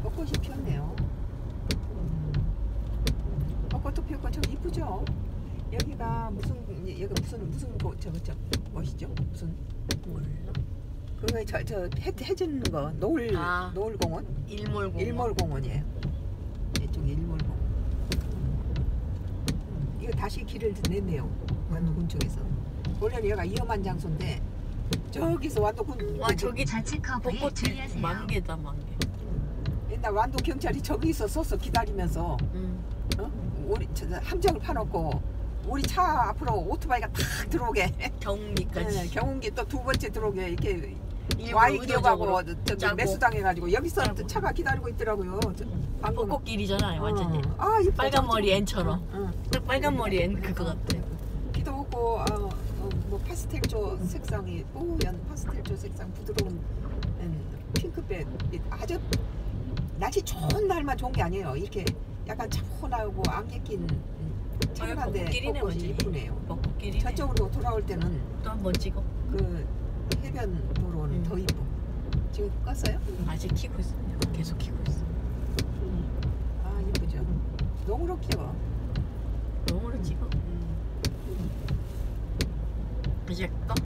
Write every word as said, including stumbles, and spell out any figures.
벚꽃이 피었네요. 음. 벚꽃도 피었고 참 이쁘죠. 여기가 무슨 여기 무슨 무슨 거 저거 저 뭐시죠? 무슨 몰라. 그거 저저 해주는 거 노을 아. 노을공원 일몰공원. 일몰공원이에요. 이쪽 일몰공원. 이거 다시 길을 냈네요. 완도군 쪽에서. 원래는 여기가 위험한 장소인데 저기서 완도군. 와 저기 좌측 커브에 벚꽃이 주의하세요. 만개다 만개. 옛날 완도 경찰이 저기서 서서 기다리면서 응. 어? 우리 저, 저 함정을 파놓고 우리 차 앞으로 오토바이가 탁 들어오게. 경운기까지. 네, 경운기 또 두 번째 들어오게 이렇게 일부러 와이 의도적으로 기어가고 저기 짜고. 매수당해가지고 여기서 짜고. 차가 기다리고 있더라고요. 저, 방금. 벚꽃길이잖아요 완전히. 어. 아, 이쁘다. 빨간 머리 N처럼. 응, 응. 딱 빨간 머리 N 그거 같아. 기도 없고 어, 어, 뭐 파스텔조 색상이 뽀얀 파스텔조 색상 부드러운 음, 핑크빛 아주 날씨 좋은 날만 좋은 게 아니에요. 이렇게 약간 차분하고 안개 낀 음, 차분한데 벚꽃길이네, 벚꽃이 완전히. 이쁘네요. 벚꽃길이. 저쪽으로 돌아올 때는 또 한 번 찍어. 그 해변 도로는 음. 더 이뻐. 지금 껐어요? 아직 키고 있어. 계속 키고 있어. 아 이쁘죠. 너무로 귀여워. 너무로 찍어. 음. 이제 꺼.